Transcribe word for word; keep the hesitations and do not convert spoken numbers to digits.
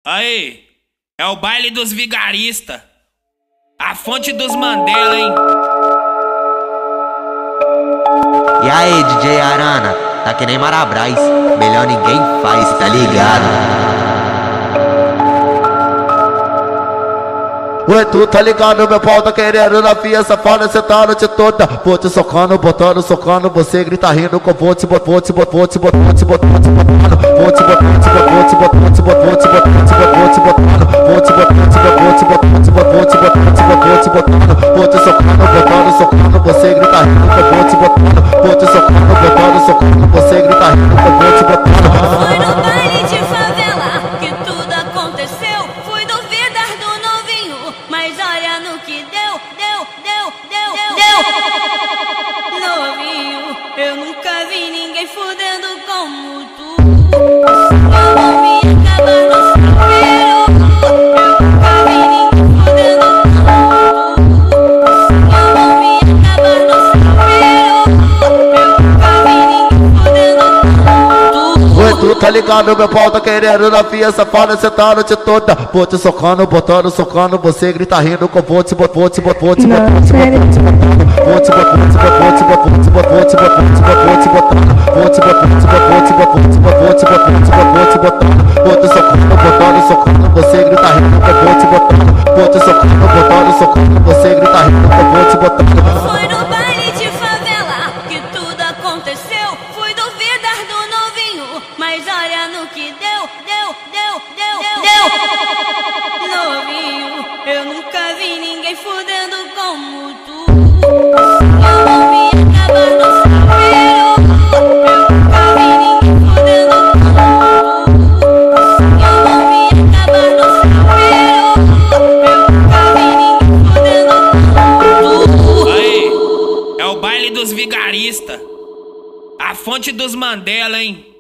Aí, é o baile dos vigaristas. A fonte dos Mandela, hein? E aí, D J Arana, tá que nem Marabras, melhor ninguém faz, tá ligado? Ué, tu tá ligado, meu pau tá querendo na fia safada, cê tá a noite toda. Vou te socando, botando, socando, você grita rindo com vou te bot, vou te bot, vou te bot, vou te bot, vou te botando. Vou te bot, vou te bot, vou te bot, vou te bot, vou te bot, vou te botando. Vou te bot, vou te bot, vou te bot, vou te bot, vou te bot, vou te bot, vou te botando. Vou te socando, botando, socando, você grita rindo com vou te botando. Vou te socando, botando, socando, você grita rindo com vou te botando. Foi no baile de favela que tudo aconteceu. Fui duvidar do novinho, mas olha no que deu, deu, deu, deu, deu, deu. Novinho, eu nunca vi ninguém fudendo como tu. Eu vou me acabar no chuveiro. Eu nunca vi ninguém fudendo como tu. Eu vou me acabar no chuveiro. Eu nunca vi ninguém fudendo como tu. Ué, tu tá ligado, meu pau tá querendo na fia safada, cê tá a noite toda. Vou te socando, botando, socando, você grita rindo com vou te bot, vou te bot, vou te bot, vou te botando. Vou te bot, vou te bot, vou te bot, vou te bot, vou te bot, vou te botando. Vou te bot, vou te bot, vou te bot, vou te bot, vou te bot, vou te botando. Vou te socando, botando, socando, você grita rindo com vou te botando. Vou te socando, botando, socando, você grita rindo com vou te botando. Foi no baile de favela que tudo aconteceu. Fui duvidar do novinho, mas olha no que deu, deu, deu, deu, deu. Novinho, eu nunca vi ninguém fudendo como tu. Eu vou me acabar no chuveiro. Eu nunca vi ninguém fudendo como tu. Eu vou me acabar no chuveiro. Eu nunca vi ninguém fudendo como tu. Aí, é o baile dos vigaristas. A fonte dos Mandela, hein?